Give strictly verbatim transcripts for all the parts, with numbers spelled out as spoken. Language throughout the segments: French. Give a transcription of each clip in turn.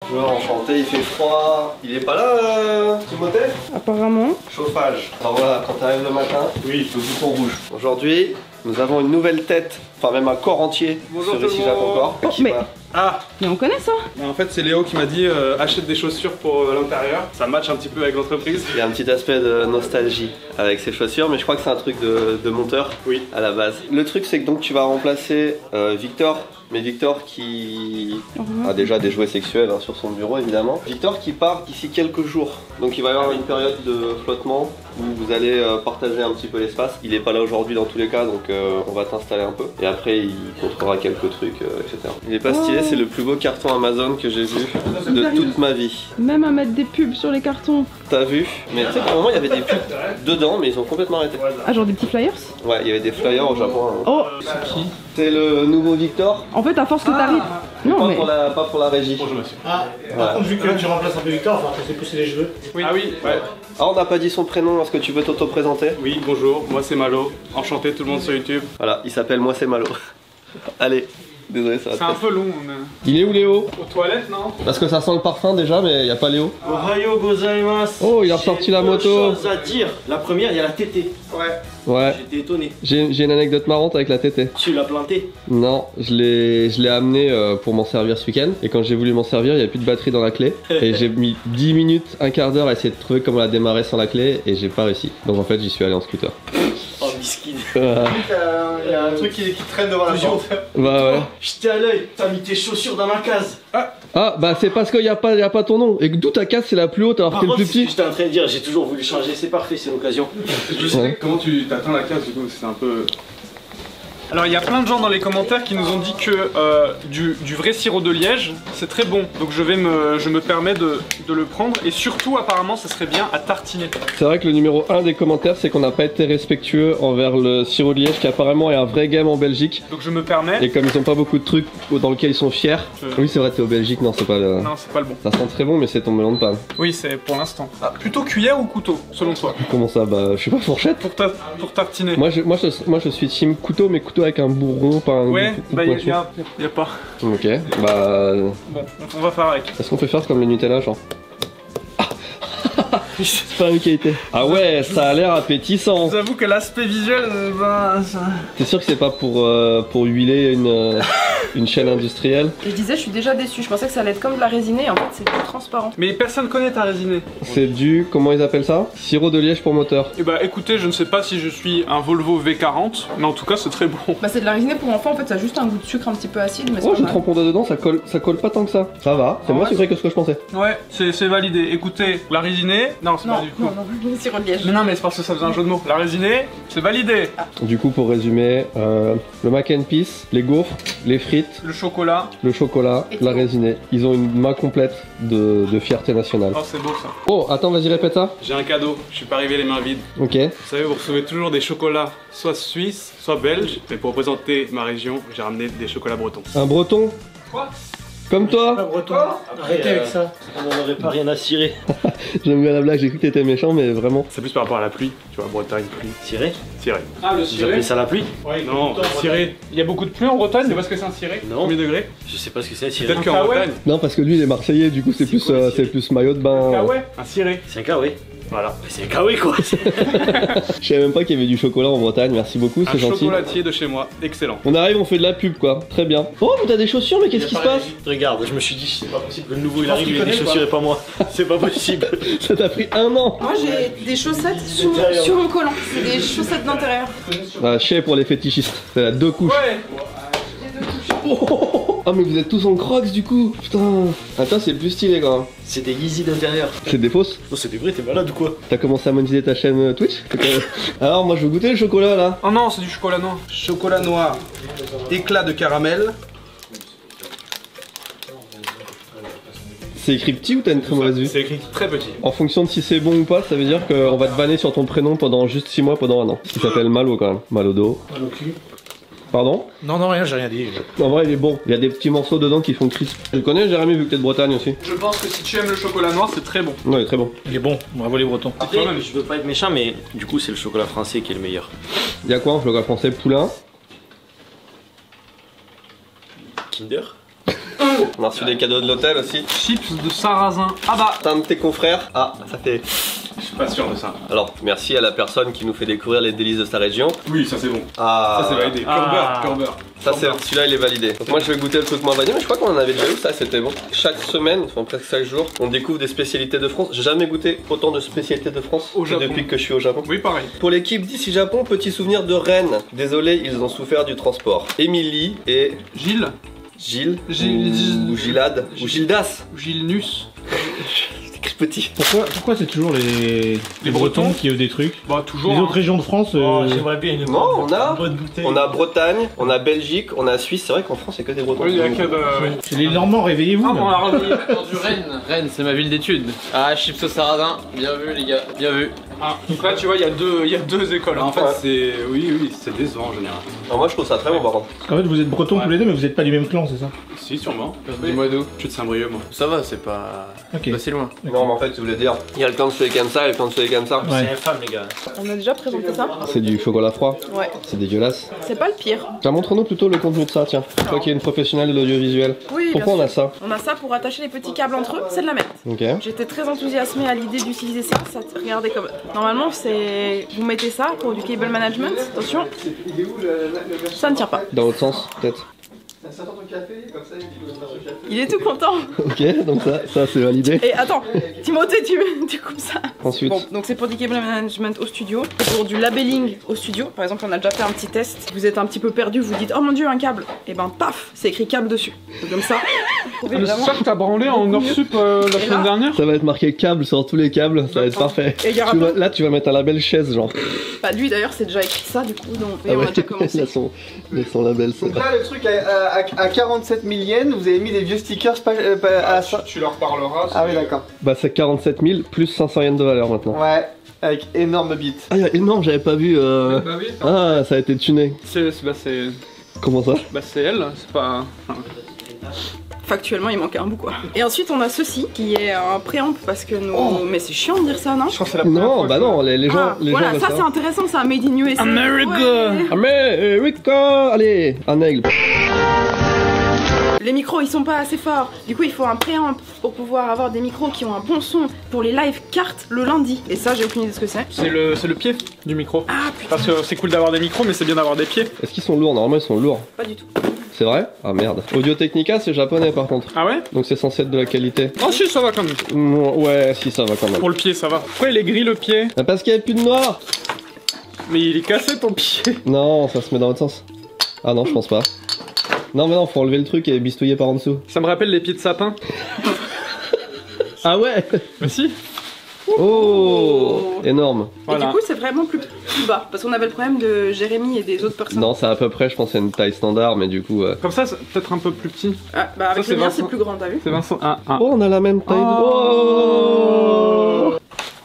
Bonjour, enchanté, il fait froid. Il est pas là, euh, Timothée? Apparemment. Chauffage. Alors voilà, quand t'arrives le matin, oui, le bouton rouge. Aujourd'hui, nous avons une nouvelle tête, enfin même un corps entier. Bonjour sur ici Jacques encore. Oh, mais... va... Ah, mais on connaît ça. mais en fait c'est Léo qui m'a dit euh, achète des chaussures pour euh, l'intérieur. Ça match un petit peu avec l'entreprise. Il y a un petit aspect de nostalgie avec ces chaussures, mais je crois que c'est un truc de, de monteur, oui, à la base. Le truc c'est que donc tu vas remplacer euh, Victor. Mais Victor qui a déjà des jouets sexuels hein, sur son bureau évidemment. Victor qui part d'ici quelques jours. Donc il va y avoir une période de flottement où vous allez euh, partager un petit peu l'espace. Il est pas là aujourd'hui dans tous les cas donc euh, on va t'installer un peu. Et après il contrôlera quelques trucs euh, et cetera. Il est pas stylé, c'est le plus beau carton Amazon que j'ai vu de toute ma vie. Même à mettre des pubs sur les cartons. T'as vu? Mais tu sais qu'à un moment il y avait des pubs dedans mais ils ont complètement arrêté. Ah genre des petits flyers? Ouais, il y avait des flyers au Japon. Hein. Oh! C'est qui? C'est le nouveau Victor. En fait à force que t'arrives... Non pas, mais... pour la, pas pour la régie. Bonjour monsieur. Ah, par contre, vu que tu remplaces un peu Victor, il va falloir que tu pousser les cheveux. Oui. Ah oui, ouais. Ah, on n'a pas dit son prénom, est-ce que tu veux t'auto-présenter? Oui, bonjour, moi c'est Malo. Enchanté tout le monde sur YouTube. Voilà, il s'appelle Moi c'est Malo. Allez, désolé, ça va. C'est un peu long. On a... Il est où Léo? Aux toilettes, non? Parce que ça sent le parfum déjà, mais il n'y a pas Léo. Ohayo gozaimasu. Oh, il a ressorti la moto. Deux choses à dire. La première, il y a la tétée. Ouais. Ouais, J'étais étonné. j'ai j'ai une anecdote marrante avec la tétée. Tu l'as planté. Non, je l'ai je l'ai amené euh, pour m'en servir ce week-end. Et quand j'ai voulu m'en servir, il n'y avait plus de batterie dans la clé. Et j'ai mis dix minutes, un quart d'heure à essayer de trouver comment la démarrer sans la clé. Et j'ai pas réussi. Donc en fait, j'y suis allé en scooter. Oh, miskin. Euh, Il y a un truc qui, qui traîne devant la porte. bah ouais. J'étais à l'œil, t'as mis tes chaussures dans ma case. Ah, bah c'est parce qu'il n'y a, pas- y a pas ton nom. Et que d'où ta case c'est la plus haute alors Par que t'es le contre, plus c'est ce que petit. j'étais en train de dire, j'ai toujours voulu changer, c'est parfait, c'est l'occasion. Je sais Ouais. comment tu t'atteins la case du coup, c'est un peu... Alors il y a plein de gens dans les commentaires qui nous ont dit que euh, du, du vrai sirop de liège c'est très bon, donc je vais me, je me permets de, de le prendre et surtout apparemment ça serait bien à tartiner. C'est vrai que le numéro un des commentaires c'est qu'on n'a pas été respectueux envers le sirop de liège qui apparemment est un vrai game en Belgique. Donc je me permets. Et comme ils ont pas beaucoup de trucs dans lesquels ils sont fiers. Je- Oui c'est vrai t'es au Belgique, non c'est pas le... Non c'est pas le bon. Ça sent très bon mais c'est ton melon de panne. Oui c'est pour l'instant. Ah, plutôt cuillère ou couteau selon toi? Comment ça? Bah je suis pas fourchette. Pour, ta, pour tartiner. Moi je, moi, je, moi je suis team couteau mais couteau avec un bourron pas un Ouais, coup de bah y a, pointure. y a- y a pas. Ok, bah... Bon, on va faire avec. Est-ce qu'on peut faire comme le Nutella genre? C'est pas une qualité. Ah ouais, ça a l'air appétissant. Je vous avoue que l'aspect visuel, euh, ben, ça... T'es sûr que c'est pas pour, euh, pour huiler une, euh, une chaîne industrielle? Je disais je suis déjà déçue, je pensais que ça allait être comme de la résinée et en fait c'est tout transparent. Mais personne connaît ta résinée. C'est du... comment ils appellent ça? Sirop de liège pour moteur. Et bah écoutez, je ne sais pas si je suis un Volvo V quarante, mais en tout cas c'est très bon. Bah c'est de la résinée pour enfants en fait, ça a juste un goût de sucre un petit peu acide mais c'est Oh pas j'ai mal. trempé dedans, ça colle, ça colle pas tant que ça. Ça va, c'est Ah moins ouais, sucré que ce que je pensais. Ouais, c'est c'est validé. Écoutez, la résinée... Non, c'est Non, pas du tout. non, non, le sirop de liège. Mais non, mais c'est parce que ça faisait un jeu de mots. La résinée, c'est validé. Du coup pour résumer, euh, le mac and peas, les gaufres, les frites, Le chocolat. le chocolat, Et la tout. résinée. Ils ont une main complète de, de fierté nationale. Oh, c'est beau ça. Oh attends vas-y répète ça. J'ai un cadeau, je suis pas arrivé les mains vides. Ok. Vous savez, vous recevez toujours des chocolats, soit suisses, soit belges. Mais pour représenter ma région, j'ai ramené des chocolats bretons. Un breton? Quoi? Comme Pas toi? breton. Arrêtez avec ça. On n'en aurait pas rien à cirer. J'aime bien la blague, j'ai cru que t'étais méchant mais vraiment. C'est plus par rapport à la pluie, tu vois, Bretagne, pluie. Cirer? Ciré. Ah, le Vous appelez ça la pluie? Non, ciré. Il y a beaucoup de pluie en Bretagne, c'est parce que c'est un ciré? Non. Combien de degrés? Je sais pas ce que c'est, cirer. Peut-être qu'en Ah Bretagne. ouais. Non parce que lui il est marseillais du coup c'est C'est plus, quoi, euh, le c'est ciré? plus maillot de bain. Ah ouais? Un ciré. C'est un kawaii. Voilà. Mais c'est un kawaii quoi. Je savais même pas qu'il y avait du chocolat en Bretagne, merci beaucoup, Un c'est gentil. chocolatier de chez moi, excellent. On arrive, on fait de la pub quoi, très bien. Oh mais t'as des chaussures mais qu'est-ce qui se passe? Regarde, je me suis dit, c'est pas possible. Le nouveau il pense arrive, qu'il il a des connaît, chaussures et pas moi. C'est pas possible. Ça t'a pris un an. Moi j'ai des chaussettes sous, sur mon collant, c'est des chaussettes d'intérieur. Ah chier pour les fétichistes, c'est la deux couches. Ouais. Oh, ah mais vous êtes tous en crocs du coup, putain. Attends c'est plus stylé quand même. C'est des Yeezy d'intérieur. C'est des fausses? Non, c'est des vrais, t'es malade ou quoi? T'as commencé à monétiser ta chaîne euh, Twitch? Alors moi je veux goûter le chocolat là. Oh non, c'est du chocolat noir. Chocolat noir, éclat de caramel. C'est écrit petit ou t'as une très mauvaise vue? C'est écrit très petit. En fonction de si c'est bon ou pas, ça veut dire qu'on va te banner sur ton prénom pendant juste six mois, pendant un an. Il s'appelle Malo quand même, Malodo. Mal au cul. Pardon? Non, non, rien, j'ai rien dit. En vrai il est bon, il y a des petits morceaux dedans qui font crisp. Tu le connais Jérémy vu que t'es de Bretagne aussi? Je pense que si tu aimes le chocolat noir, c'est très bon. Ouais il est très bon. Il est bon, bravo les bretons. Ah, quand même. Je veux pas être méchant, mais du coup, c'est le chocolat français qui est le meilleur. Il y a quoi en chocolat français? Poulain? Kinder? On a reçu des cadeaux de l'hôtel aussi. Chips de sarrasin. Ah bah, C'est un de tes confrères. Ah, ça fait. je suis pas sûr de ça. Alors, merci à la personne qui nous fait découvrir les délices de sa région. Oui, ça c'est bon. Ah, Ça c'est validé. Pure Ah. beurre, pure beurre. Ça, c'est celui-là, il est validé. Donc, moi, je vais goûter le truc moins validé, mais je crois qu'on en avait déjà eu, ça, c'était bon. Chaque semaine, enfin presque chaque jour, on découvre des spécialités de France. J'ai jamais goûté autant de spécialités de France Au que Japon. depuis que je suis au Japon. Oui, pareil. Pour l'équipe d'ici Japon, petit souvenir de Rennes. Désolé, ils ont souffert du transport. Émilie et Gilles. Gilles, Gilles- ou Gilad, ou Gildas. Gilnus. Écrit petit. Pourquoi, pourquoi c'est toujours les, les Bretons qui ont des trucs? Bah, toujours. Les hein. autres régions de France, euh, Oh, j'aimerais bien une Non, on a, bonne bouteille. on a Bretagne, on a Belgique, on a Suisse. C'est vrai qu'en France, il n'y a que des Bretons. Oui, il y a que de. oui. c'est les Normands, réveillez-vous. Ah, là. bon, on l'a remis. Du Rennes. Rennes, c'est ma ville d'études. Ah, chips au sarrasin. Bien vu, les gars. Bien vu. Ah, donc là, tu vois, il y a deux, il y a deux écoles. hein. En fait, Ouais. c'est. Oui, oui, c'est décevant en général. Alors, moi, je trouve ça très bon, par contre. Parce qu'en fait, vous êtes Bretons tous les deux, mais vous êtes pas du même clan, c'est ça? Si, sûrement. Dis-moi d'où. Je suis de Saint-Brieuc, moi. Ça va, c'est pas. Ok. Pas si loin. Non, mais en fait, je voulais dire, il y a le clan de Suekensa et le clan de Suekensa. Ouais. C'est infâme, les gars. On a déjà présenté ça. C'est du chocolat froid. Ouais. C'est dégueulasse. C'est pas le pire. Tiens, montre-nous plutôt le contenu de ça, tiens. Toi qui es une professionnelle de l'audiovisuel. Oui, Pourquoi on bien a sûr. ça? On a ça pour attacher les petits câbles entre eux, c'est de la merde. Ok. J'étais très enthousiasmée à l'idée d'utiliser ça. ça regardez comme. Normalement, c'est. Vous mettez ça pour du cable management. Attention. Ça ne tient pas. Dans l'autre sens, peut-être. Il est tout content. Ok, donc ça, ça c'est validé. Et attends, Timothée, tu, tu coupes ça. Ensuite, Bon, donc c'est pour du cable management au studio, et pour du labelling au studio. Par exemple, on a déjà fait un petit test. Vous êtes un petit peu perdu, vous dites oh mon dieu un câble. Et ben paf, c'est écrit câble dessus. Donc, comme ça. vous pouvez C'est vraiment- ça que t'as branlé en hors sup euh, la Et semaine là dernière. ça va être marqué câble sur tous les câbles, ça va être parfait. Et il y aura Tu pas- vas- là, tu vas mettre un label chaise, genre. Bah lui d'ailleurs c'est déjà écrit ça du coup donc et Ah on ouais, a déjà il commencé. a son, il a son label, ça. Donc là, le truc à, à, à quarante-sept mille yens, vous avez mis des vieux stickers pas, euh, pas- à ça. Tu leur parleras. Ah oui, d'accord. Bah, c'est quarante-sept mille plus cinq cents yens de valeur maintenant. Ouais, avec énorme bite. Ah, énorme, j'avais pas vu. Euh... Bah oui. Ah, ça a été tuné. C'est c'est- bah, c'est Comment ça? bah, c'est elle, c'est pas. enfin, Factuellement il manquait un bout quoi. Et ensuite on a ceci qui est un préamp parce que nos. Oh. Mais c'est chiant de dire ça non? Je crois que c'est la première Non, fois bah que- non, les, les gens. Ah, les voilà, gens veulent ça c'est savoir. intéressant, c'est un made in U S A. America. Ouais. America! Allez, un aigle. Les micros ils sont pas assez forts, du coup il faut un préamp pour pouvoir avoir des micros qui ont un bon son pour les live cartes le lundi. Et ça j'ai aucune idée de ce que c'est. C'est le, c'est le pied du micro. Ah putain, Parce que c'est cool d'avoir des micros, mais c'est bien d'avoir des pieds. Est-ce qu'ils sont lourds? Normalement, ils sont lourds. pas du tout. C'est vrai? Ah merde. Audio Technica, c'est japonais par contre. Ah ouais? Donc c'est censé être de la qualité. Oh si, ça va quand même. Mm, Ouais, si, ça va quand même. Pour le pied, ça va. Pourquoi il est gris le pied? Ah, parce qu'il y avait plus de noir! Mais il est cassé ton pied. Non, ça se met dans l'autre sens. Ah non, je pense pas. Non, mais non, faut enlever le truc et bistouiller par en dessous. Ça me rappelle les pieds de sapin. Ah ouais? Mais si. Oh, énorme. Et Voilà. du coup c'est vraiment plus, plus bas parce qu'on avait le problème de Jérémy et des autres personnes. Non, c'est à peu près, je pense, c'est une taille standard, mais du coup. euh, Comme ça, c'est peut-être un peu plus petit. Ah, bah avec Ça, c'est le mien Vincent. c'est plus grand t'as vu? C'est Vincent. Ah, ah. Oh, on a la même taille. de- Oh. Oh.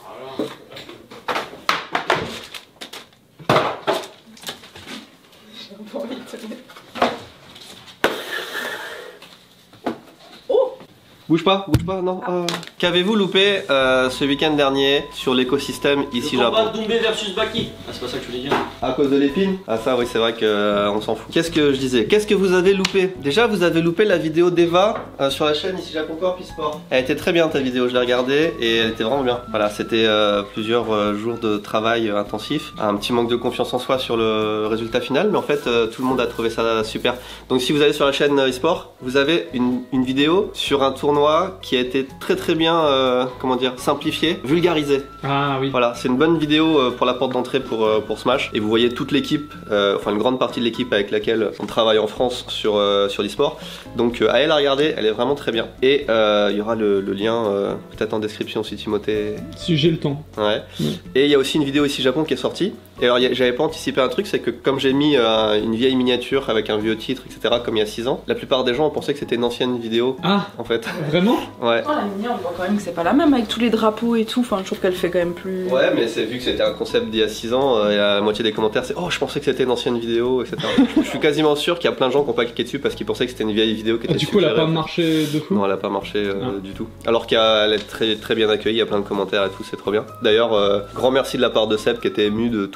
Bouge pas, bouge pas, non. euh. Qu'avez-vous loupé euh, ce week-end dernier sur l'écosystème ici Le combat Japon? Doumbé versus Baki. Ah, c'est pas ça que je voulais dire. À cause de l'épine? Ah ça oui, c'est vrai que euh, on s'en fout. Qu'est-ce que je disais? Qu'est-ce que vous avez loupé? Déjà vous avez loupé la vidéo d'Eva euh, sur la chaîne ici Japon Corp e-sport. Elle était très bien ta vidéo, je l'ai regardée et elle était vraiment bien. Voilà, c'était euh, plusieurs euh, jours de travail euh, intensif, un petit manque de confiance en soi sur le résultat final, mais en fait euh, tout le monde a trouvé ça super. Donc si vous allez sur la chaîne euh, e-sport, vous avez une, une vidéo sur un tournoi qui a été très très bien, euh, comment dire, simplifié, vulgarisé. Ah oui. Voilà, c'est une bonne vidéo euh, pour la porte d'entrée pour, euh, pour Smash. Et vous voyez toute l'équipe, euh, enfin une grande partie de l'équipe avec laquelle on travaille en France sur, euh, sur l'e-sport. Donc euh, à elle à regarder, elle est vraiment très bien. Et euh, il y aura le, le lien euh, peut-être en description si Timothée... Si j'ai le temps. Ouais. Mm. Et il y a aussi une vidéo ici Japon qui est sortie. Et alors y a- j'avais pas anticipé un truc, c'est que comme j'ai mis euh, une vieille miniature avec un vieux titre, et cetera, comme il y a six ans, la plupart des gens ont pensé que c'était une ancienne vidéo, Ah, en fait. vraiment? Ouais. Oh, la mini, on voit quand même que c'est pas la même avec tous les drapeaux et tout. Enfin, je trouve qu'elle fait quand même plus. Ouais, mais c'est vu que c'était un concept d'il y a six ans, euh, et la moitié des commentaires c'est oh, je pensais que c'était une ancienne vidéo, et cetera. Je suis quasiment sûr qu'il y a plein de gens qui n'ont pas cliqué dessus parce qu'ils pensaient que c'était une vieille vidéo qui Ah, était du coup, elle a suggérée. pas marché de fou. Non, elle a pas marché euh, Ah. du tout. Alors qu'elle est très, très bien accueillie, il y a plein de commentaires et tout, c'est trop bien. D'ailleurs, euh, grand merci de la part de Seb qui était ému de tous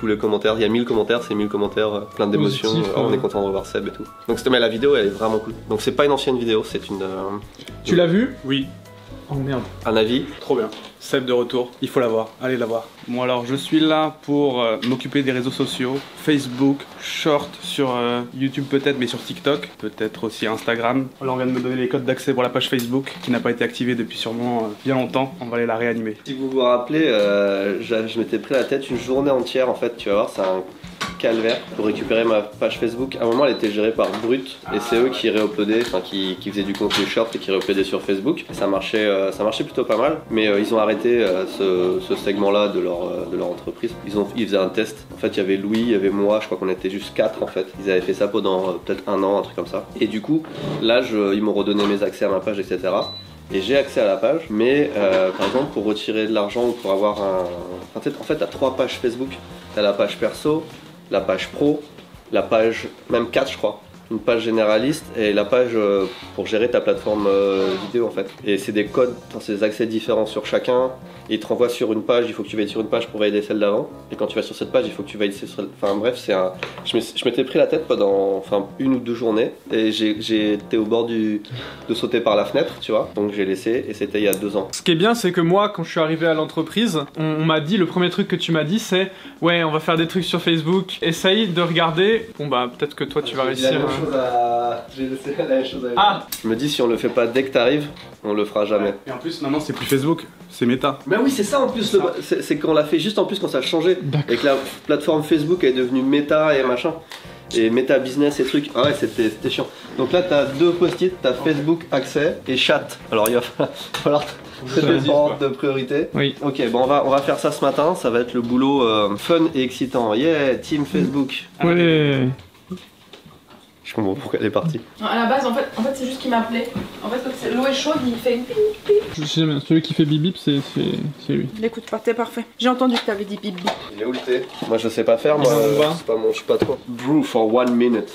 les commentaires, il y a mille commentaires, c'est mille commentaires, euh, plein d'émotions, Positif, euh, on ouais. est content de revoir Seb et tout. Donc c'était mais la vidéo elle est vraiment cool. Donc c'est pas une ancienne vidéo, c'est une euh, Tu l'as vu? Oui, Oh merde. un avis. trop bien. Seb de retour, il faut la voir, allez la voir. Bon alors je suis là pour euh, m'occuper des réseaux sociaux, Facebook, Short sur euh, YouTube peut-être, mais sur TikTok, peut-être aussi Instagram. Là on vient de me donner les codes d'accès pour la page Facebook qui n'a pas été activée depuis sûrement euh, bien longtemps, on va aller la réanimer. Si vous vous rappelez, euh, je, je m'étais pris la tête une journée entière en fait, tu vas voir, c'est un calvaire pour récupérer ma page Facebook. À un moment elle était gérée par Brut et c'est eux qui réuploadaient, enfin qui, qui faisaient du contenu short et qui réuploadaient sur Facebook. Et ça marchait, euh, ça marchait plutôt pas mal, mais euh, ils ont arrêté euh, ce, ce segment-là de leur, euh, de leur entreprise. Ils, ont, ils faisaient un test. En fait il y avait Louis, il y avait moi, je crois qu'on était juste quatre en fait. Ils avaient fait ça pendant euh, peut-être un an, un truc comme ça. Et du coup là je, ils m'ont redonné mes accès à ma page, et cetera. Et j'ai accès à la page, mais euh, par exemple pour retirer de l'argent ou pour avoir un... Enfin, en fait t'as trois pages Facebook. T'as la page perso, la page pro, la page, même quatre je crois, une page généraliste et la page euh, pour gérer ta plateforme euh, vidéo en fait. Et c'est des codes, enfin, c'est des accès différents sur chacun. Et ils te renvoient sur une page, il faut que tu valides sur une page pour valider celle d'avant. Et quand tu vas sur cette page, il faut que tu valides sur... Enfin bref, c'est un... Je m'étais pris la tête pendant enfin, une ou deux journées et j'ai été au bord du... de sauter par la fenêtre, tu vois. Donc j'ai laissé et c'était il y a deux ans. Ce qui est bien, c'est que moi, quand je suis arrivé à l'entreprise, on, on m'a dit, le premier truc que tu m'as dit, c'est ouais, on va faire des trucs sur Facebook, essaye de regarder. Bon bah peut-être que toi tu vas réussir. À... J'ai laissé la même chose à... Ah, Je me dis si on le fait pas dès que t'arrives, on le fera jamais. et en plus maintenant c'est plus Facebook, c'est Meta. Mais oui, c'est ça en plus, le- c'est c'est qu'on l'a fait juste en plus quand ça a changé. Et que la plateforme Facebook est devenue Meta et machin. Et Meta Business et trucs. Ah ouais, c'était c'était chiant. Donc là, t'as deux post-it, t'as Facebook accès et chat. Alors il va falloir traiter par ordre de priorité. Oui. Ok, bon, on va, on va faire ça ce matin. Ça va être le boulot euh, fun et excitant. Yeah, team Facebook. Ouais. Je comprends pourquoi elle est partie. Non, à la base, en fait, en fait c'est juste qu'il m'appelait. En fait, quand l'eau est chaude, il fait une bip bip. Je sais bien, celui qui fait bip bip, c'est lui. L'écoute pas, t'es parfait. J'ai entendu que t'avais dit bip bip. Il est où le thé? Moi je sais pas faire, moi. Il est en euh, bas. C'est pas mon, je suis pas trop. Brew for one minute.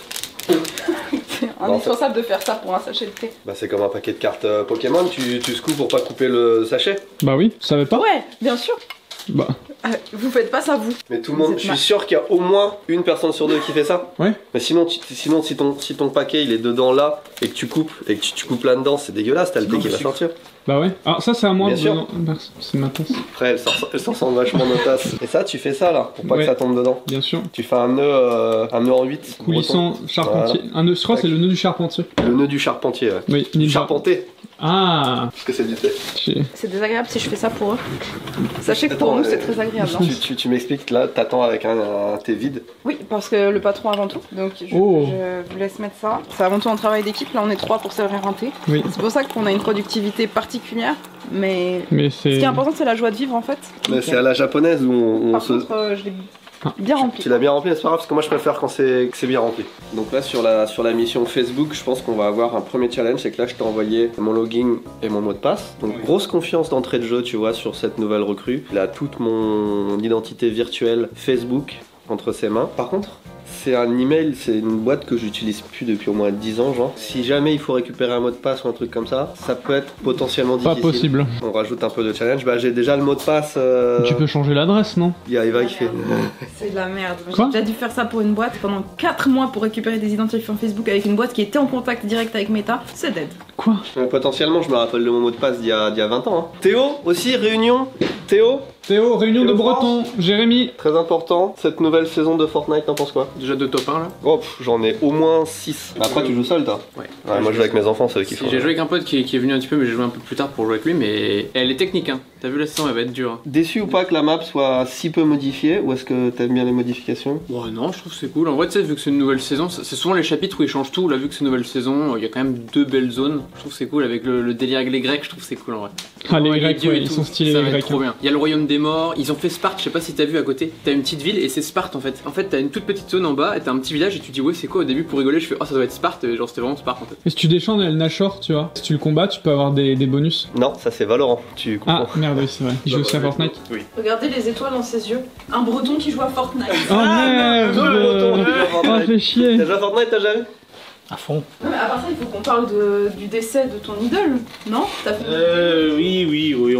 C'est Non, indispensable de faire ça pour un sachet de thé. Bah c'est comme un paquet de cartes euh, Pokémon, tu, tu secoues pour pas couper le sachet. Bah oui, tu savais pas? Ouais, bien sûr. Bah. Euh, vous faites pas ça, vous. Mais tout le Vous monde, êtes je suis ma- sûr qu'il y a au moins une personne sur deux qui fait ça. Ouais. Mais sinon, tu- sinon si, ton, si ton paquet il est dedans là et que tu coupes et que tu, tu coupes là dedans, c'est dégueulasse, t'as le thé qui va sortir. Bah ouais. Alors ça c'est à moi. Bien de- sûr. non, merci, c'est ma tasse. Après, elle s'en elle s'en ressemble vachement nos tasses. Et ça, tu fais ça là, pour pas Ouais. que ça tombe dedans. Bien sûr. Tu fais un nœud, euh, un nœud en huit. Coulissant, charpentier. Un nœud, je crois que c'est le nœud du charpentier. Le nœud du charpentier, ouais. Oui, Du ninja. charpenté, Ah. parce que c'est du thé. J'ai- C'est désagréable si je fais ça pour eux. Sachez que pour Attends, nous, c'est euh, très agréable. hein. Tu, tu, tu m'expliques là, t'attends avec un, un thé vide. Oui, parce que le patron avant tout. Donc je, Oh. je vous laisse mettre ça. C'est avant tout un travail d'équipe. Là, on est trois pour servir un thé. Oui. C'est pour ça qu'on a une productivité particulière. Mais Mais ce c'est. qui est important, c'est la joie de vivre en fait. Mais Donc, c'est à la japonaise où on, on Par se. contre, euh, je l'ai Ah. bien rempli. Tu l'as bien rempli, mais c'est pas grave parce que moi je préfère quand c'est que c'est bien rempli. Donc là sur la, sur la mission Facebook, je pense qu'on va avoir un premier challenge, c'est que là je t'ai envoyé mon login et mon mot de passe. Donc grosse confiance d'entrée de jeu, tu vois, sur cette nouvelle recrue. Il a toute mon identité virtuelle Facebook entre ses mains. Par contre, c'est un email, c'est une boîte que j'utilise plus depuis au moins dix ans, genre. Si jamais il faut récupérer un mot de passe ou un truc comme ça, ça peut être potentiellement Pas difficile. possible. On rajoute un peu de challenge. Bah j'ai déjà le mot de passe. euh, Tu peux changer l'adresse, non? Il y a Eva qui fait. C'est de la merde. Quoi J'ai déjà dû faire ça pour une boîte pendant quatre mois pour récupérer des identifiants Facebook avec une boîte qui était en contact direct avec Meta. C'est dead. Quoi? Euh, Potentiellement, je me rappelle de mon mot de passe d'il y a, d'il y a vingt ans. Hein. Théo aussi, réunion. Théo, Théo, réunion de Théo Breton. Jérémy. très important, cette nouvelle saison de Fortnite, t'en penses quoi? Déjà deux top un là. Oh, pff, j'en ai au moins six. Après, tu joues seul, toi? Ouais. Ouais, moi je joue avec mes enfants, c'est eux qui Si, font. j'ai joué avec un pote qui est, qui est venu un petit peu, mais j'ai joué un peu plus tard pour jouer avec lui, mais elle est technique hein. T'as vu la saison, elle va être dure. Hein. Déçu ou pas que la map soit si peu modifiée, ou est-ce que t'aimes bien les modifications? Ouais, non, je trouve que c'est cool. En vrai, tu sais, vu que c'est une nouvelle saison, c'est c'est souvent les chapitres où ils changent tout. Là, vu que c'est une nouvelle saison, il y a quand même deux belles zones. Je trouve que c'est cool avec le, le délire avec les Grecs, je trouve que c'est cool en vrai. Ah, les Ouais, Grecs, dieux ouais, et ils tout, sont stylés, ça les va être Grecs. trop bien. Il y a le royaume des morts, ils ont fait Sparte, je sais pas si t'as vu à côté. T'as une petite ville et c'est Sparte en fait. En fait, t'as une toute petite zone en bas et t'as un petit village et tu dis, ouais, c'est quoi au début pour rigoler? Je fais, oh, ça doit être Sparte, et genre c'était vraiment Sparte en fait. Et si tu déchantes El Nashor, tu vois, si tu le combats, tu peux avoir des, des bonus. Non, ça c'est Valorant, tu comprends. Ah, merde, oui, c'est vrai. Il joue aussi à Fortnite. Oui. Regardez les étoiles dans ses yeux. Un breton qui joue à Fortnite. Oh merde! non, le retour du Oh, Fortnite. fais chier! T'as joué à Fortnite, t'as jamais? À fond. Non, mais à part ça, il faut qu'on parle de- du décès de ton idole, non? T'as fait... Euh, oui, oui, oui, on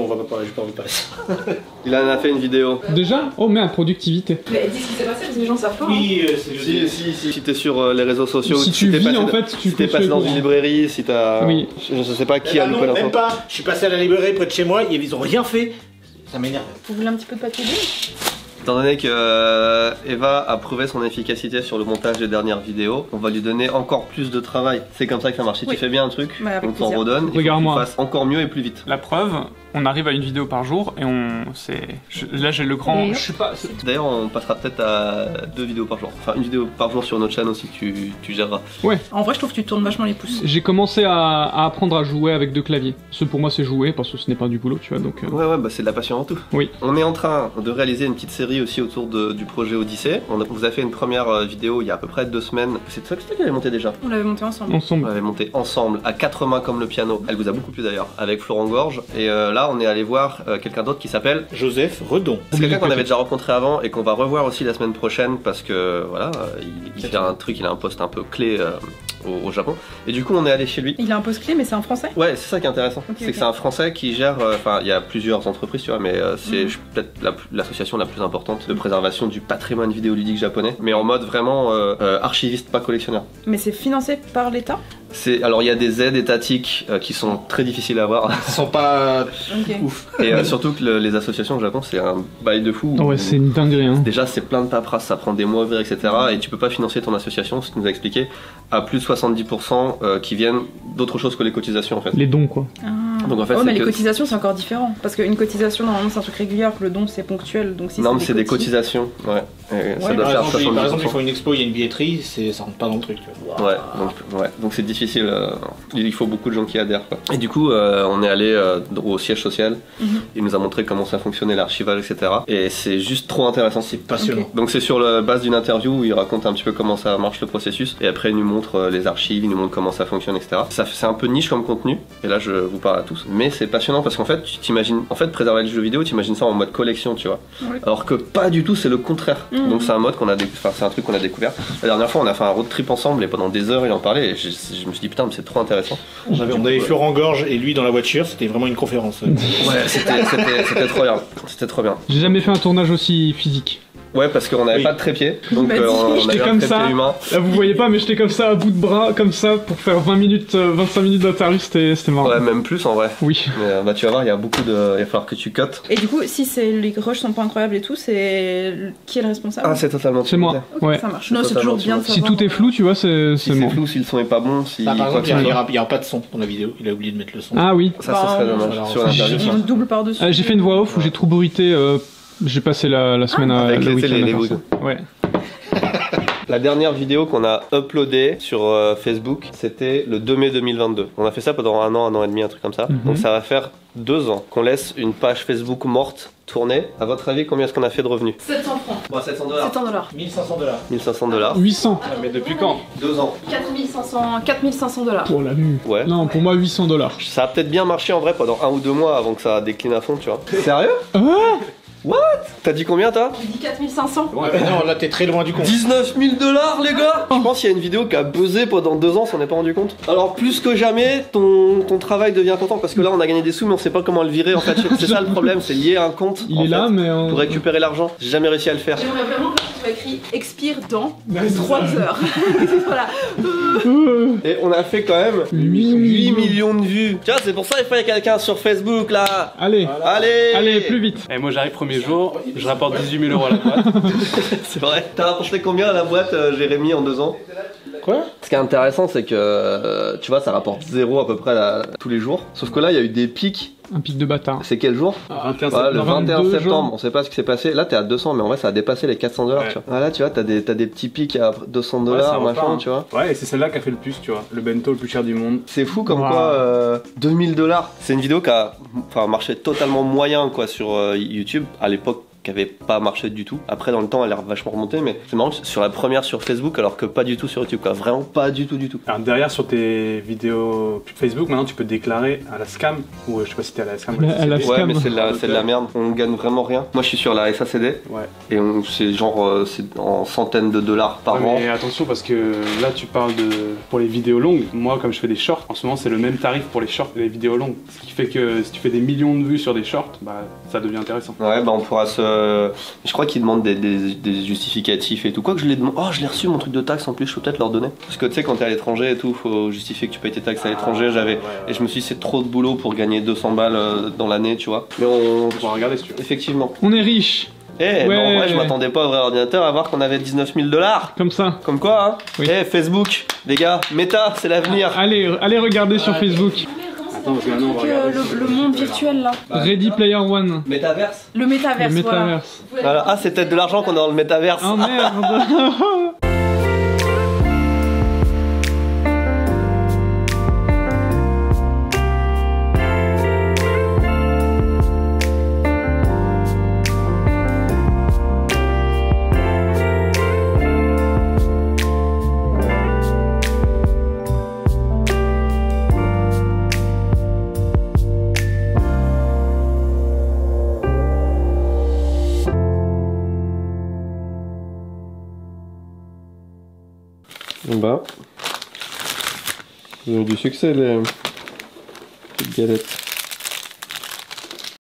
on va pas parler, j'ai pas envie de parler ça. Il en a fait une vidéo. Déjà? Oh merde, productivité. Mais dis ce qui s'est passé parce que les gens savent pas. Oui, euh, c'est Si, si, si, si t'es sur euh, les réseaux sociaux, Si tu t'es vis, passé, en fait, tu si t'es peux passé suivre. dans une librairie, si t'as. Oui. Je, je sais pas qui Eh a ben loupé non, l'info. même pas. Je suis passé à la librairie près de chez moi, ils ont rien fait. Ça m'énerve. Vous voulez un petit peu de papier bulle? Étant donné que euh, Eva a prouvé son efficacité sur le montage des dernières vidéos, on va lui donner encore plus de travail. C'est comme ça que ça marche. Si Oui. tu fais bien un truc, Bah, avec on t'en plaisir. redonne. Il faut que tu Regarde-moi. fasses encore mieux et plus vite. La preuve, on arrive à une vidéo par jour et on. c'est. je- Là j'ai le grand. Et Je suis pas. D'ailleurs, on passera peut-être à deux vidéos par jour. Enfin, une vidéo par jour sur notre chaîne aussi que tu, tu géreras. En vrai, je trouve que tu tournes vachement les pouces. J'ai commencé à, à apprendre à jouer avec deux claviers. Ce pour moi c'est jouer parce que ce n'est pas du boulot, tu vois, donc... euh, Ouais, ouais, bah c'est de la passion en tout. Oui. On est en train de réaliser une petite série aussi autour de- du projet Odyssée. On, a- on vous a fait une première euh, vidéo il y a à peu près deux semaines. C'est toi, c'est toi qui l'avais monté déjà. On l'avait monté ensemble. On Ensemble. l'avait monté ensemble, à quatre mains comme le piano. Elle vous a beaucoup plu d'ailleurs, avec Florent Gorge. Et euh, là, on est allé voir euh, quelqu'un d'autre qui s'appelle. Joseph Redon. C'est quelqu'un qu'on avait déjà rencontré avant et qu'on va revoir aussi la semaine prochaine parce que voilà, euh, il, il fait un truc, il a un poste un peu clé euh, au, au Japon. Et du coup, on est allé chez lui. Il a un poste clé, mais c'est en français. Ouais, c'est ça qui est intéressant. Ok, c'est ok. que c'est un Français qui gère. euh, Enfin, il y a plusieurs entreprises, tu vois, mais euh, c'est Mhm. je- peut-être la- l'association la plus importante de préservation du patrimoine vidéoludique japonais, mais en mode vraiment euh, euh, archiviste, pas collectionneur. Mais c'est financé par l'État. C'est alors il y a des aides étatiques euh, qui sont très difficiles à avoir Ils sont pas Ok. ouf. et euh, surtout que le- les associations au Japon c'est un bail de fou. Ah ouais, c'est une dinguerie, hein. Déjà, c'est plein de paperasse, ça prend des mois à ouvrir, et cetera. Et tu peux pas financer ton association, ce qu'il nous a expliqué, à plus de soixante-dix pour cent euh, qui viennent d'autre chose que les cotisations en fait. Les dons, quoi. Ah. Donc en fait, ouais, c'est mais les que- cotisations c'est encore différent. Parce qu'une cotisation normalement c'est un truc régulier, alors que le don c'est ponctuel. Donc si non, mais c'est des cotis- cotisations, ouais. Et ça Ouais, doit Par faire exemple, ils- par exemple, ils soixante-dix pour cent. font une expo, il y a une billetterie, c'est- ça rentre pas dans le truc. tu vois. Ouais, donc ouais, donc c'est difficile. euh, il faut beaucoup de gens qui adhèrent. Quoi. Et du coup, euh, on est allé euh, au siège social. Mhm. Il nous a montré comment ça fonctionnait, l'archivage, et cetera. Et c'est juste trop intéressant. C'est passionnant. Ok. Donc c'est sur la base d'une interview où il raconte un petit peu comment ça marche le processus. Et après, il nous montre euh, les archives, il nous montre comment ça fonctionne, et cetera. Ça fait- c'est un peu niche comme contenu. Et là, je vous parle à tous. Mais c'est passionnant parce qu'en fait, tu t'imagines, en fait, préserver le jeu vidéo, tu imagines ça en mode collection, tu vois. Ouais. Alors que pas du tout, c'est le contraire. Mhm. Donc c'est un mode qu'on a, dé- enfin c'est un truc qu'on a découvert. La dernière fois, on a fait un road trip ensemble et pendant des heures, il en parlait. Et je, je me suis dit putain, mais c'est trop intéressant. On avait, on avait Florent Gorge et lui dans la voiture, c'était vraiment une conférence. Ouais, c'était, c'était, c'était trop bien. C'était trop bien. J'ai jamais fait un tournage aussi physique. Ouais, parce qu'on n'avait Oui. pas de trépied. Donc m'a euh, dit, on, on j'étais avait un comme trépied ça. humain. Là, vous voyez pas, mais j'étais comme ça, à bout de bras, comme ça, pour faire vingt minutes, euh, vingt-cinq minutes d'interview, c'était c'était marrant. Ouais, même plus en vrai. Oui. Mais euh, bah tu vas voir, il y a beaucoup de. Il va falloir que tu cotes. Et du coup, si c'est les rushs sont pas incroyables et tout, c'est qui est le responsable? Ah, c'est totalement. C'est moi. Ok, Ouais. ça marche. C'est Non, c'est toujours totalement bien de sûr. Si savoir. tout est flou, tu vois, c'est Si c'est c'est moi. flou, si le son est pas bon, si. Ah, par quoi exemple, que il y, ce a- il y soit. aura, il y aura pas de son dans la vidéo, il a oublié de mettre le son. Ah oui. Ça, ça serait Bah, dommage. alors, Sur si l'interview. j'ai- On double par-dessus. Euh, J'ai fait une voix off où j'ai trop bruité. euh, J'ai passé la, la semaine à Avec le les- week-end les- à les faire bruits. ça. Ouais. La dernière vidéo qu'on a uploadée sur euh, Facebook, c'était le deux mai deux mille vingt-deux. On a fait ça pendant un an, un an et demi, un truc comme ça. Mhm. Donc ça va faire deux ans qu'on laisse une page Facebook morte tourner. À votre avis, combien est-ce qu'on a fait de revenus? sept cents francs. Bon, sept cents dollars. sept cents dollars. mille cinq cents dollars. mille cinq cents dollars. huit cents. Mais depuis quand? Deux ans. quatre mille cinq cents quatre mille cinq cents dollars. Pour la vue. Ouais. Non, pour moi, huit cents dollars. Ça a peut-être bien marché en vrai pendant un ou deux mois avant que ça décline à fond, tu vois. Sérieux? Ah T'as dit combien toi? J'ai dit quatre mille cinq cents. Ouais, mais non, là t'es très loin du compte. dix-neuf mille dollars les gars. Je pense qu'il y a une vidéo qui a buzzé pendant deux ans, on s'en est pas rendu compte. Alors plus que jamais, ton, ton travail devient content parce que là on a gagné des sous mais on sait pas comment le virer en fait. C'est ça le problème, c'est lié à un compte. Il en est là, fait, mais. euh, pour récupérer l'argent. J'ai jamais réussi à le faire. J'aimerais vraiment que tu sois écrit expire dans trois heures. Voilà. euh, Et on a fait quand même huit huit millions. millions de vues. Tu vois, c'est pour ça qu'il fallait quelqu'un sur Facebook là. Allez, Allez allez, plus vite. Et moi j'arrive premier jour, je rapporte dix-huit mille euros à la boîte. C'est vrai. T'as rapporté combien à la boîte, euh, Jérémy, en deux ans? Quoi? Ce qui est intéressant, c'est que euh, tu vois, ça rapporte zéro à peu près là, tous les jours. Sauf que là, il y a eu des pics. Un pic de bâtard. C'est quel jour? vingt et un Voilà, le septembre. vingt et un vingt-deux septembre. jours. On sait pas ce qui s'est passé. Là, t'es à deux cents, mais en vrai, ça a dépassé les quatre cents dollars. Ouais. Tu vois. Voilà, tu vois, t'as des, t'as des petits pics à deux cents Ouais, dollars, ça repart, machin, hein. tu vois. Ouais, et c'est celle-là qui a fait le plus, tu vois. Le bento le plus cher du monde. C'est fou comme Wow. quoi euh, deux mille dollars. C'est une vidéo qui a enfin, marché totalement moyen quoi sur euh, YouTube. À l'époque, qui avait pas marché du tout. Après dans le temps elle a vachement remonté, mais c'est marrant que sur la première sur Facebook alors que pas du tout sur YouTube quoi, vraiment pas du tout du tout. Alors derrière sur tes vidéos Facebook maintenant tu peux déclarer à la scam ou euh, je sais pas si t'es à la scam. La- à la Ouais scam. mais c'est de, la- c'est de la merde, on gagne vraiment rien. Moi je suis sur la S A C D Ouais. et on- c'est genre euh, c'est en centaines de dollars par Ouais, an. mais attention parce que là tu parles de pour les vidéos longues. Moi comme je fais des shorts, en ce moment c'est le même tarif pour les shorts et les vidéos longues. Ce qui fait que si tu fais des millions de vues sur des shorts, bah ça devient intéressant. Ouais bah on pourra se... Je crois qu'ils demandent des, des- des justificatifs et tout. Quoi que je les demande... Oh je l'ai reçu mon truc de taxe en plus, je peux peut-être leur donner. Parce que tu sais quand t'es à l'étranger et tout, faut justifier que tu payes tes taxes à l'étranger. J'avais... ouais, ouais. Et je me suis dit c'est trop de boulot pour gagner deux cents balles euh, dans l'année tu vois. Mais on... On pourra regarder si tu veux. Effectivement. On est riche, Eh mais Ouais. en vrai je m'attendais pas au vrai ordinateur à voir qu'on avait dix-neuf mille dollars. comme ça. Comme quoi hein. Oui. Eh Facebook, les gars, Meta c'est l'avenir. Allez, allez regarder sur Facebook. Attends parce que maintenant on va Que regarder. le, le monde virtuel là. Ready Player One. Métaverse. Le métaverse, Le voilà. métaverse. Voilà. Ah c'est peut-être de l'argent qu'on a dans le métaverse. Oh merde. Bah, ils ont eu du succès les petites galettes.